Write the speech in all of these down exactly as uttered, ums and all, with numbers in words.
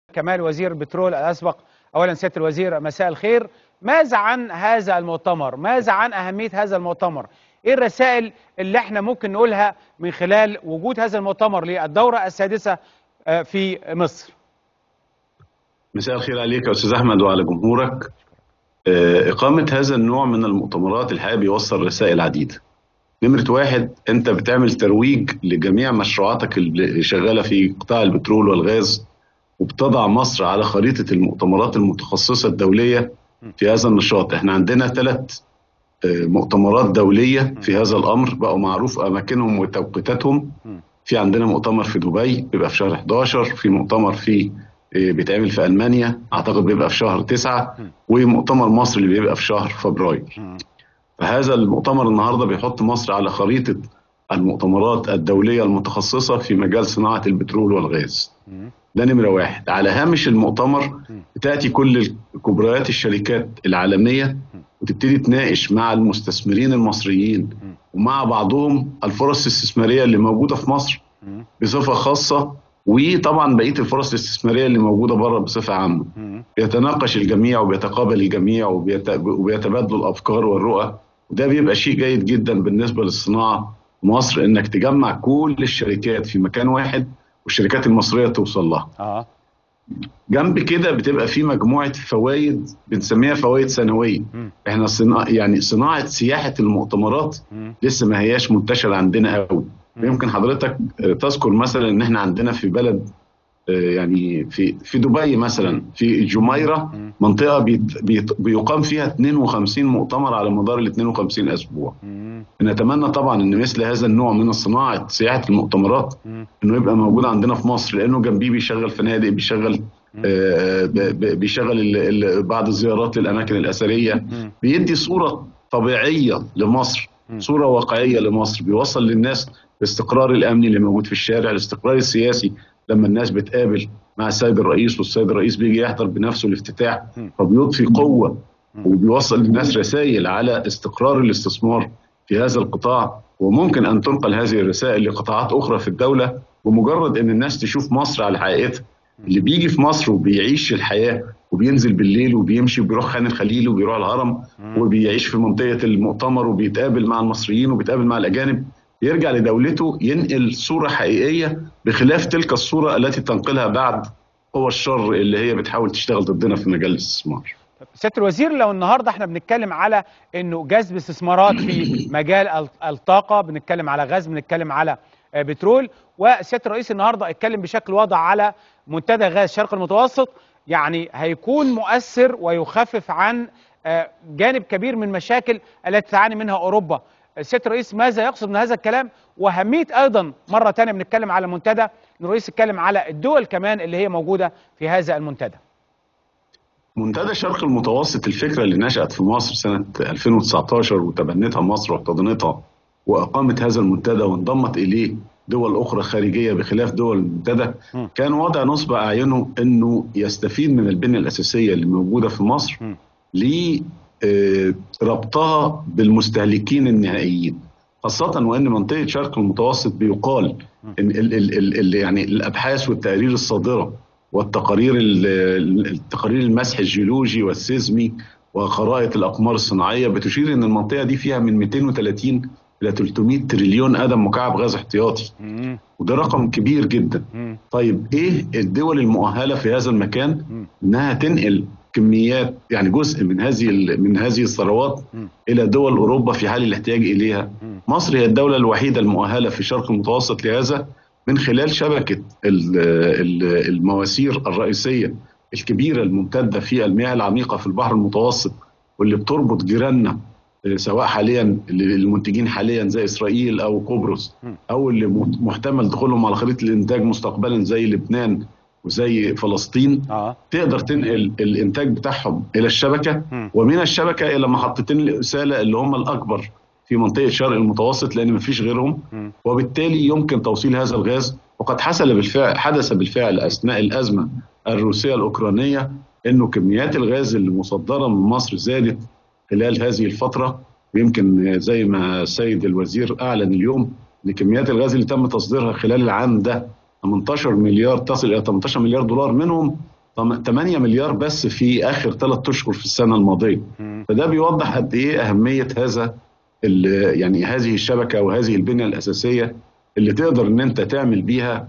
كمال وزير البترول الأسبق. أولا سيادة الوزير مساء الخير، ماذا عن هذا المؤتمر؟ ماذا عن أهمية هذا المؤتمر؟ إيه الرسائل اللي احنا ممكن نقولها من خلال وجود هذا المؤتمر للدورة السادسة في مصر؟ مساء الخير عليك يا أستاذ أحمد وعلى جمهورك. إقامة هذا النوع من المؤتمرات الحقيقة بيوصل رسائل عديدة. نمرة واحد، أنت بتعمل ترويج لجميع مشروعاتك اللي شغالة في قطاع البترول والغاز، وبتضع مصر على خريطة المؤتمرات المتخصصة الدولية في هذا النشاط. احنا عندنا ثلاث مؤتمرات دولية في هذا الأمر بقوا معروف أماكنهم وتوقيتاتهم. في عندنا مؤتمر في دبي بيبقى في شهر حداشر، في مؤتمر في بيتعمل في ألمانيا أعتقد بيبقى في شهر تسعة، ومؤتمر مصر اللي بيبقى في شهر فبراير. فهذا المؤتمر النهاردة بيحط مصر على خريطة المؤتمرات الدولية المتخصصة في مجال صناعة البترول والغاز. ده نمرة واحد. على هامش المؤتمر بتأتي كل كبريات الشركات العالمية وتبتدي تناقش مع المستثمرين المصريين ومع بعضهم الفرص الاستثمارية اللي موجودة في مصر بصفة خاصة، وطبعا بقية الفرص الاستثمارية اللي موجودة بره بصفة عامة. بيتناقش الجميع وبيتقابل الجميع وبيتبادلوا الأفكار والرؤى، وده بيبقى شيء جيد جدا بالنسبة للصناعة مصر، إنك تجمع كل الشركات في مكان واحد والشركات المصرية توصل لها. آه. جنب كده بتبقى في مجموعة فوائد بنسميها فوائد سنوية. احنا صناعة يعني صناعة سياحة المؤتمرات م. لسه ما هياش منتشرة عندنا قوي. يمكن حضرتك تذكر مثلا ان احنا عندنا في بلد يعني في في دبي مثلا في الجميرة منطقة بيت بيت بيقام فيها اثنين وخمسين مؤتمر على مدار ال اثنين وخمسين اسبوع. نتمنى طبعا ان مثل هذا النوع من صناعة سياحة المؤتمرات انه يبقى موجود عندنا في مصر، لانه جنبيه بيشغل فنادق، بيشغل آه بيشغل بعض الزيارات للاماكن الاثرية، بيدي صورة طبيعية لمصر، صورة واقعية لمصر، بيوصل للناس الاستقرار الامني اللي موجود في الشارع، الاستقرار السياسي لما الناس بتقابل مع السيد الرئيس والسيد الرئيس بيجي يحضر بنفسه الافتتاح، فبيضفي قوة وبيوصل للناس رسائل على استقرار الاستثمار في هذا القطاع. وممكن أن تنقل هذه الرسائل لقطاعات أخرى في الدولة بمجرد أن الناس تشوف مصر على حقيقتها. اللي بيجي في مصر وبيعيش الحياة وبينزل بالليل وبيمشي وبيروح خان الخليل وبيروح الهرم وبيعيش في منطقة المؤتمر وبيتقابل مع المصريين وبيتقابل مع الأجانب، يرجع لدولته ينقل صورة حقيقية بخلاف تلك الصورة التي تنقلها بعد قوى الشر اللي هي بتحاول تشتغل ضدنا في مجال الاستثمار. سيادة الوزير، لو النهارده احنا بنتكلم على انه جذب استثمارات في مجال الطاقة، بنتكلم على غاز، بنتكلم على بترول، وسيادة الرئيس النهارده اتكلم بشكل واضح على منتدى غاز الشرق المتوسط، يعني هيكون مؤثر ويخفف عن جانب كبير من المشاكل التي تعاني منها اوروبا. سيادة الرئيس ماذا يقصد من هذا الكلام؟ وأهمية أيضا مرة تانية بنتكلم على منتدى، الرئيس اتكلم على الدول كمان اللي هي موجودة في هذا المنتدى. منتدى الشرق المتوسط الفكرة اللي نشأت في مصر سنة ألفين وتسعتاشر وتبنتها مصر واحتضنتها وأقامت هذا المنتدى وانضمت إليه دول أخرى خارجية بخلاف دول المنتدى، كان وضع نصب أعينه أنه يستفيد من البنية الأساسية اللي موجودة في مصر ل ربطها بالمستهلكين النهائيين، خاصة وأن منطقة شرق المتوسط بيقال إن ال ال ال يعني الأبحاث والتقارير الصادرة والتقارير التقارير المسح الجيولوجي والسيزمي وخرائط الأقمار الصناعية بتشير إن المنطقة دي فيها من مئتين وثلاثين إلى ثلاثمئة تريليون قدم مكعب غاز احتياطي، وده رقم كبير جدا. طيب إيه الدول المؤهلة في هذا المكان إنها تنقل كميات يعني جزء من هذه من هذه الثروات الى دول اوروبا في حال الاحتياج اليها؟ مصر هي الدوله الوحيده المؤهله في الشرق المتوسط لهذا من خلال شبكه المواسير الرئيسيه الكبيره الممتده في المياه العميقه في البحر المتوسط، واللي بتربط جيراننا سواء حاليا المنتجين حاليا زي اسرائيل او قبرص، او اللي محتمل دخولهم على خريطه الانتاج مستقبلا زي لبنان وزي فلسطين. آه. تقدر تنقل الانتاج بتاعهم الى الشبكه، م. ومن الشبكه الى محطتين الاساله اللي هم الاكبر في منطقه شرق المتوسط لان مفيش غيرهم، م. وبالتالي يمكن توصيل هذا الغاز. وقد حصل بالفعل حدث بالفعل اثناء الازمه الروسيه الاوكرانيه انه كميات الغاز اللي مصدره من مصر زادت خلال هذه الفتره، ويمكن زي ما السيد الوزير اعلن اليوم ان كميات الغاز اللي تم تصديرها خلال العام ده ثمانية عشر مليار، تصل الى ثمانية عشر مليار دولار، منهم ثمانية مليار بس في اخر ثلاث اشهر في السنه الماضيه. فده بيوضح قد ايه اهميه هذا يعني هذه الشبكه وهذه البنيه الاساسيه اللي تقدر ان انت تعمل بيها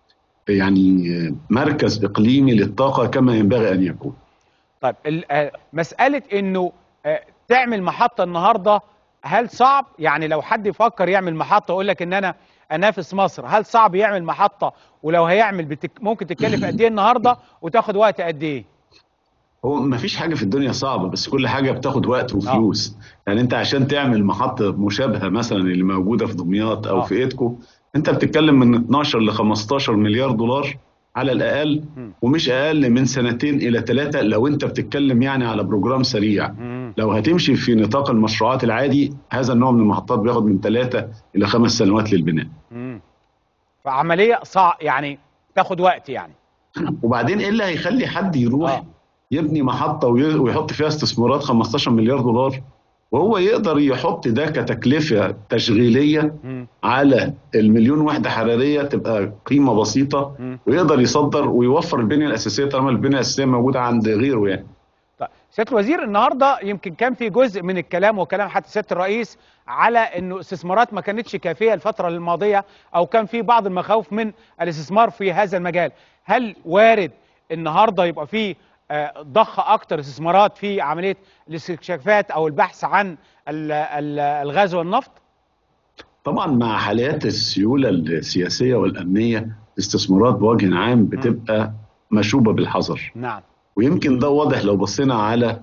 يعني مركز اقليمي للطاقه كما ينبغي ان يكون. طيب مساله انه تعمل محطه النهارده، هل صعب؟ يعني لو حد يفكر يعمل محطه يقول لك ان انا انافس مصر، هل صعب يعمل محطه؟ ولو هيعمل بتك... ممكن تتكلف قد ايه النهارده وتاخد وقت قد ايه؟ هو ما فيش حاجه في الدنيا صعبه، بس كل حاجه بتاخد وقت وفلوس. أوه. يعني انت عشان تعمل محطه مشابهه مثلا اللي موجوده في دمياط او أوه. في ايدكو، انت بتتكلم من اتناشر ل خمستاشر مليار دولار على الاقل، م. ومش اقل من سنتين الى ثلاثه لو انت بتتكلم يعني على بروجرام سريع. م. لو هتمشي في نطاق المشروعات العادي، هذا النوع من المحطات بياخد من ثلاثه الى خمس سنوات للبناء. م. فعمليه صعب يعني، تاخد وقت يعني. وبعدين ايه اللي هيخلي حد يروح آه. يبني محطه ويحط فيها استثمارات خمستاشر مليار دولار وهو يقدر يحط ده كتكلفه تشغيليه م. على المليون وحده حراريه، تبقى قيمه بسيطه، م. ويقدر يصدر ويوفر البنيه الاساسيه طالما البنيه الاساسيه موجوده عند غيره يعني. طيب سياده الوزير، النهارده يمكن كان في جزء من الكلام وكلام حتى سياده الرئيس على انه استثمارات ما كانتش كافيه الفتره الماضيه، او كان في بعض المخاوف من الاستثمار في هذا المجال. هل وارد النهارده يبقى في ضخ اكتر استثمارات في عمليه الاستكشافات او البحث عن الغاز والنفط؟ طبعا مع حالات السيوله السياسيه والامنيه، الاستثمارات بوجه عام بتبقى مشوبه بالحذر. نعم. ويمكن ده واضح لو بصينا على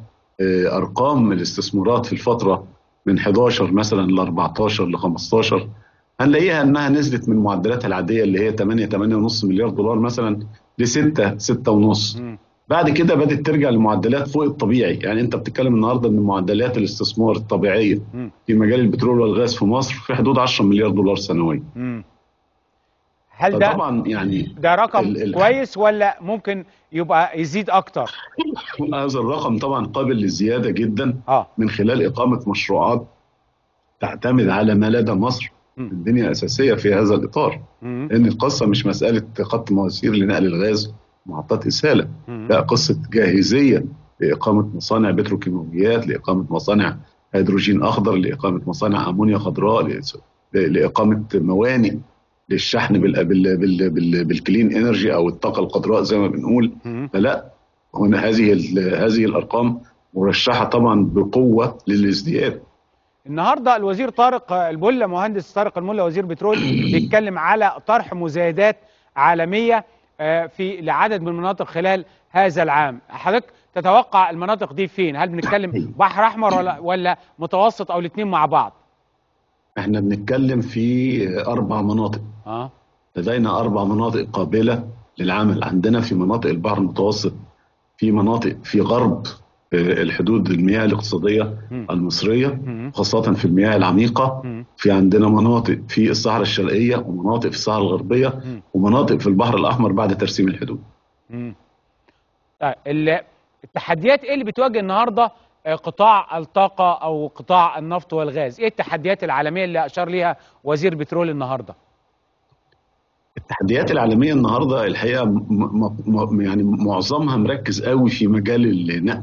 ارقام الاستثمارات في الفتره من حداشر مثلا ل اربعتاشر ل خمستاشر، هنلاقيها انها نزلت من معدلاتها العاديه اللي هي تمانية تمانية ونص مليار دولار مثلا ل ستة ستة ونص. بعد كده بدأت ترجع لمعدلات فوق الطبيعي. يعني انت بتتكلم النهارده ان معدلات الاستثمار الطبيعيه في مجال البترول والغاز في مصر في حدود عشرة مليار دولار سنويا. هل ده طبعا يعني ده رقم ال ال كويس ولا ممكن يبقى يزيد اكتر؟ هذا الرقم طبعا قابل للزياده جدا آه. من خلال اقامه مشروعات تعتمد على ما لدى مصر البنيه الاساسيه في هذا الاطار. مم. لان القصه مش مساله خط مواسير لنقل الغاز محطات إسالة، لا، قصة جاهزية لإقامة مصانع بتروكيماويات، لإقامة مصانع هيدروجين أخضر، لإقامة مصانع أمونيا خضراء، لإقامة موانئ للشحن بال بال بال بال بالكلين انرجي أو الطاقة الخضراء زي ما بنقول. فلا، هنا هذه هذه الأرقام مرشحة طبعا بقوة للازدياد. النهارده الوزير طارق الملا، مهندس طارق الملا وزير بترول، بيتكلم على طرح مزايدات عالمية في لعدد من المناطق خلال هذا العام. حضرتك تتوقع المناطق دي فين؟ هل بنتكلم بحر احمر ولا ولا متوسط او الاثنين مع بعض؟ احنا بنتكلم في اربع مناطق. اه لدينا اربع مناطق قابله للعمل. عندنا في مناطق البحر المتوسط، في مناطق في غرب الحدود المياه الاقتصاديه م. المصريه م. خاصه في المياه العميقه. م. في عندنا مناطق في الصحراء الشرقيه، ومناطق في الصحراء الغربيه، م. ومناطق في البحر الاحمر بعد ترسيم الحدود. طيب التحديات ايه اللي بتواجه النهارده قطاع الطاقه او قطاع النفط والغاز؟ ايه التحديات العالميه اللي اشار ليها وزير بترول النهارده؟ التحديات العالميه النهارده الحقيقه م م يعني معظمها مركز قوي في مجال النقل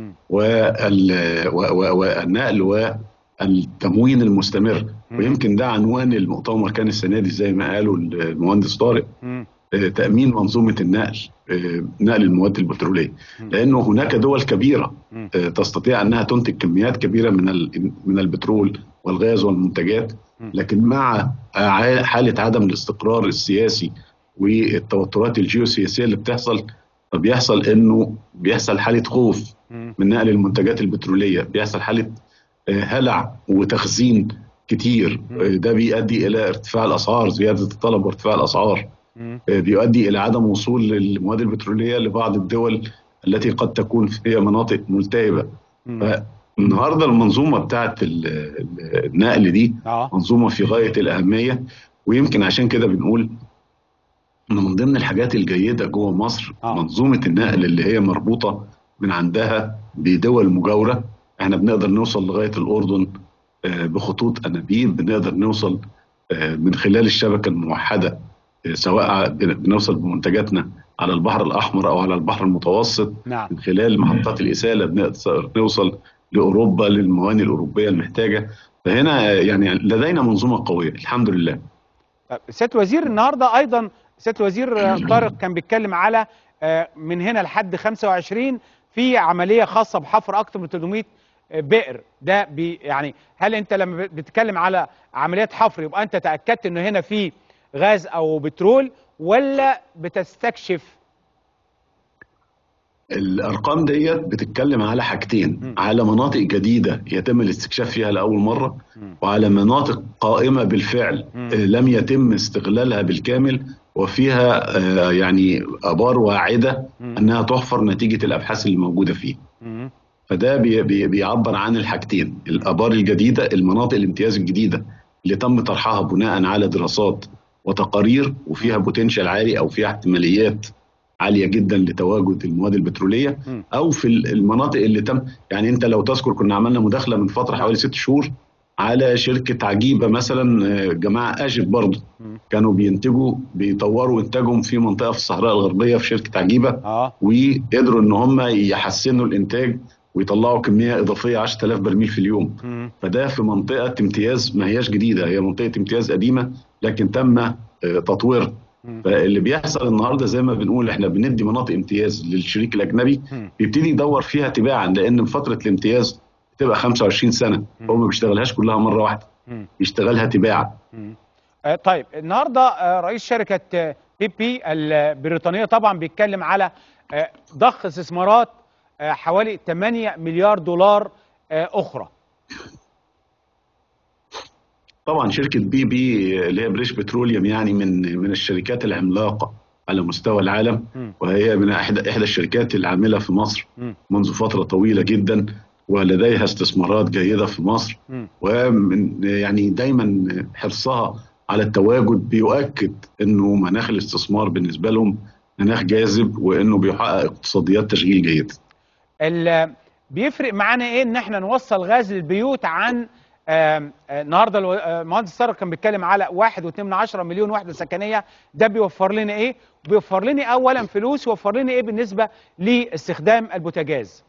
والنقل والتموين المستمر. م. ويمكن ده عنوان المؤتمر كان السنه دي زي ما قالوا المهندس طارق، م. تامين منظومه النقل، نقل المواد البتروليه، لانه هناك دول كبيره م. تستطيع انها تنتج كميات كبيره من من البترول والغاز والمنتجات، لكن مع حالة عدم الاستقرار السياسي والتوترات الجيوسياسية اللي بتحصل، فبيحصل انه بيحصل حالة خوف من نقل المنتجات البترولية، بيحصل حالة هلع وتخزين كتير. ده بيؤدي الى ارتفاع الاسعار، زيادة الطلب وارتفاع الاسعار، بيؤدي الى عدم وصول للمواد البترولية لبعض الدول التي قد تكون فيها مناطق ملتهبة. النهارده المنظومه بتاعت النقل دي آه. منظومه في غايه الاهميه، ويمكن عشان كده بنقول ان من ضمن الحاجات الجيده جوه مصر آه. منظومه النقل اللي هي مربوطه من عندها بدول مجاوره. احنا بنقدر نوصل لغايه الاردن بخطوط انابيب، بنقدر نوصل من خلال الشبكه الموحده، سواء بنوصل بمنتجاتنا على البحر الأحمر أو على البحر المتوسط. نعم. من خلال محطات الإسالة بنقدر نوصل لأوروبا، للموانئ الأوروبية المحتاجة. فهنا يعني لدينا منظومة قوية الحمد لله. سيادة الوزير النهارده ايضا سيادة الوزير طارق كان بيتكلم على من هنا لحد خمسة وعشرين في عمليه خاصه بحفر اكثر من ثلاثمائة بئر. ده بي يعني هل انت لما بتتكلم على عمليات حفر يبقى انت تاكدت انه هنا في غاز او بترول ولا بتستكشف؟ الارقام ديت بتتكلم على حاجتين، م. على مناطق جديده يتم الاستكشاف فيها لاول مره، م. وعلى مناطق قائمه بالفعل م. لم يتم استغلالها بالكامل وفيها آه يعني ابار واعده م. انها تحفر نتيجه الابحاث اللي موجوده فيه. م. فده بي بي بيعبر عن الحاجتين، الابار الجديده، المناطق الامتياز الجديده اللي تم طرحها بناء على دراسات وتقارير وفيها بوتنشال عالي او فيها احتماليات عاليه جدا لتواجد المواد البتروليه، م. او في المناطق اللي تم. يعني انت لو تذكر كنا عملنا مداخله من فتره حوالي ست شهور على شركه عجيبه مثلا، جماعه اجب برضه كانوا بينتجوا بيطوروا انتاجهم في منطقه في الصحراء الغربيه في شركه عجيبه، آه. وقدروا ان هم يحسنوا الانتاج ويطلعوا كميه اضافيه عشرة آلاف برميل في اليوم. م. فده في منطقه امتياز ما هياش جديده، هي منطقه امتياز قديمه لكن تم تطويرها. فاللي بيحصل النهارده زي ما بنقول احنا بندي مناطق امتياز للشريك الاجنبي بيبتدي يدور فيها تباعا، لان فتره الامتياز بتبقى خمسة وعشرين سنه، هو ما بيشتغلهاش كلها مره واحده، بيشتغلها تباعا. آه طيب النهارده آه رئيس شركه بي بي البريطانيه طبعا بيتكلم على آه ضخ استثمارات آه حوالي ثمانية مليار دولار آه اخرى. طبعا شركه بي بي اللي هي بريش بتروليوم يعني من من الشركات العملاقه على مستوى العالم، م. وهي من احدى احدى الشركات العامله في مصر م. منذ فتره طويله جدا، ولديها استثمارات جيده في مصر، م. ومن يعني دايما حرصها على التواجد بيؤكد انه مناخ الاستثمار بالنسبه لهم مناخ جاذب وانه بيحقق اقتصاديات تشغيل جيده. بيفرق معانا ايه ان احنا نوصل غاز للبيوت عن آه آه النهارده المهندس طارق كان بيتكلم على واحد واتنين من عشرة مليون وحده سكنيه؟ ده بيوفر لنا ايه؟ بيوفر لنا اولا فلوس، ويوفر لنا ايه بالنسبه لاستخدام البوتاجاز؟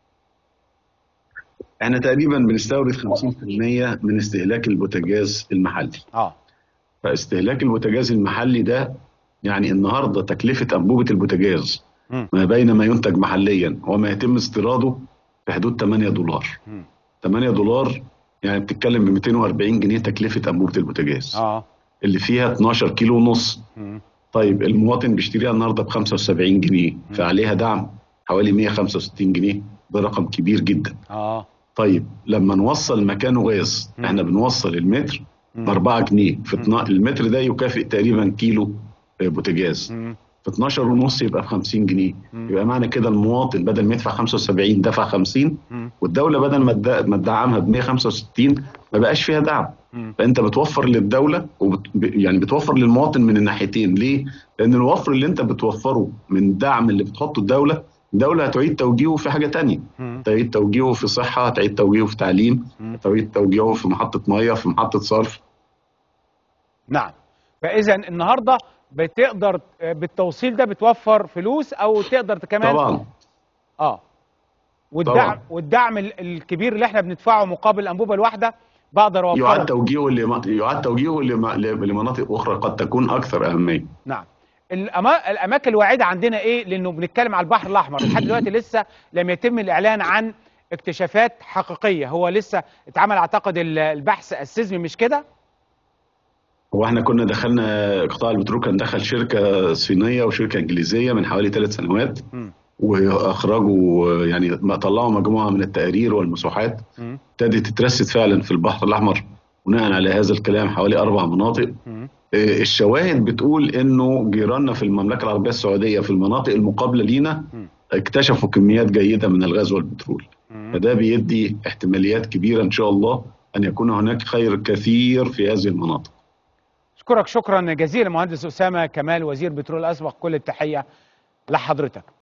احنا تقريبا بنستورد خمسين بالمية من استهلاك البوتاجاز المحلي. اه فاستهلاك البوتاجاز المحلي ده يعني النهارده تكلفه انبوبه البوتاجاز م. ما بين ما ينتج محليا وما يتم استيراده في حدود ثمانية دولار. م. ثمانية دولار يعني بتتكلم ب مئتين وأربعين جنيه تكلفه انبوبه البوتاجاز اه اللي فيها اتناشر كيلو ونص. م. طيب المواطن بيشتريها النهارده ب خمسة وسبعين جنيه، م. فعليها دعم حوالي مئة وخمسة وستين جنيه، ده رقم كبير جدا. اه طيب لما نوصل مكانه غاز، م. احنا بنوصل المتر ب أربعة جنيه، في المتر ده يكافئ تقريبا كيلو بوتاجاز، م. في اتناشر ونص يبقى ب خمسين جنيه، م. يبقى معنى كده المواطن بدل ما يدفع خمسة وسبعين دفع خمسين، م. والدوله بدل ما تدعمها ب مئة وخمسة وستين ما بقاش فيها دعم. م. فانت بتوفر للدوله وبت... يعني بتوفر للمواطن من الناحيتين. ليه؟ لان الوفر اللي انت بتوفره من الدعم اللي بتحطه الدوله، الدوله هتعيد توجيهه في حاجه ثانيه، هتعيد توجيهه في صحه، هتعيد توجيهه في تعليم، هتعيد توجيهه في محطه ميه، في محطه صرف. نعم. فاذا النهارده بتقدر بالتوصيل ده بتوفر فلوس، او تقدر كمان طبعا اه والدعم طبعا. والدعم الكبير اللي احنا بندفعه مقابل الانبوبه الواحده بقدر اوفره. يعاد توجيهه لم... يعاد توجيهه لم... لمناطق اخرى قد تكون اكثر اهميه. نعم. الأما... الاماكن الواعده عندنا ايه؟ لانه بنتكلم على البحر الاحمر لحد دلوقتي لسه لم يتم الاعلان عن اكتشافات حقيقيه، هو لسه اتعمل اعتقد البحث السيزمي مش كده؟ هو احنا كنا دخلنا قطاع البترول، كان دخل شركه صينيه وشركه انجليزيه من حوالي ثلاث سنوات، م. واخرجوا يعني طلعوا مجموعه من التقارير والمسوحات ابتدت تترصد فعلا في البحر الاحمر بناء على هذا الكلام حوالي اربع مناطق. م. الشواهد بتقول انه جيراننا في المملكه العربيه السعوديه في المناطق المقابله لينا اكتشفوا كميات جيده من الغاز والبترول، م. فده بيدي احتماليات كبيره ان شاء الله ان يكون هناك خير كثير في هذه المناطق. أشكرك شكرا جزيلا مهندس أسامة كمال وزير بترول الأسبق، كل التحية لحضرتك.